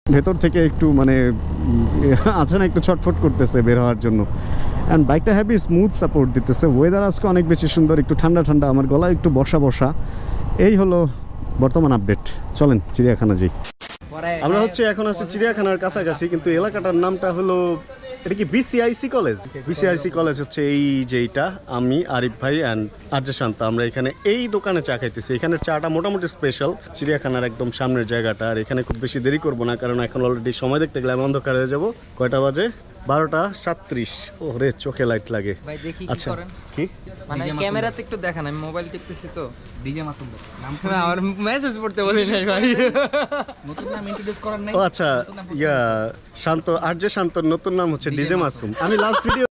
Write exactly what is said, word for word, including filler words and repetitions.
ভেতর থেকে একটু মানে আছে না একটু ছটফট করতেছে বের হওয়ার জন্য। অ্যান্ড বাইকটা হ্যাভি স্মুথ সাপোর্ট দিতেছে। ওয়েদার আজকে অনেক বেশি সুন্দর, একটু ঠান্ডা ঠান্ডা, আমার গলা একটু বসা বসা। এই হলো বর্তমান আপডেট। চলেন চিড়িয়াখানা যাই। আমরা হচ্ছে এখন আছি চিড়িয়াখানার কাছাকাছি, কিন্তু এলাকাটার নামটা হলো, এটা কি বিসিআইসি কলেজ? বিসিআইসি কলেজ হচ্ছে এই যে এইটা। আমি আরিফ ভাই অ্যান্ড আর্য শান্ত আমরা এখানে এই দোকানে চা খাইতেছি। এখানের চাটা মোটামুটি স্পেশাল, চিড়িয়াখানার একদম সামনের জায়গাটা। আর এখানে খুব বেশি দেরি করবো না, কারণ এখন অলরেডি সময় দেখতে গেলে আমি অন্ধকার হয়ে যাবো। কয়টা বাজে? বারোটা সাতত্রিশ। ওরে চোখে লাইট লাগে। ভাই দেখি কি আচ্ছা করেন কি মানে ক্যামেরাতে একটু দেখান, আমি মোবাইল টিপতেছি তো। ডিজে মাসুম নাম না আমার মেসেজ পড়তে বলি নাই ভাই। নতুন নাম ইন্ট্রোডিউস করার নাই। ও আচ্ছা, ইয়া শান্ত, আর্য শান্তর নতুন নাম হচ্ছে ডিজে মাসুম। আমি লাস্ট ভিডিও